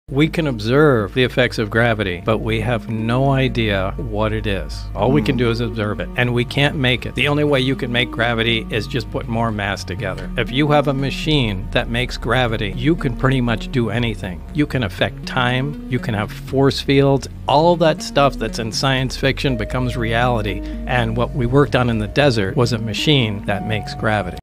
We can observe the effects of gravity, but we have no idea what it is. All we can do is observe it, and we can't make it. The only way you can make gravity is just put more mass together. If you have a machine that makes gravity, you can pretty much do anything. You can affect time, you can have force fields, all that stuff that's in science fiction becomes reality. And what we worked on in the desert was a machine that makes gravity.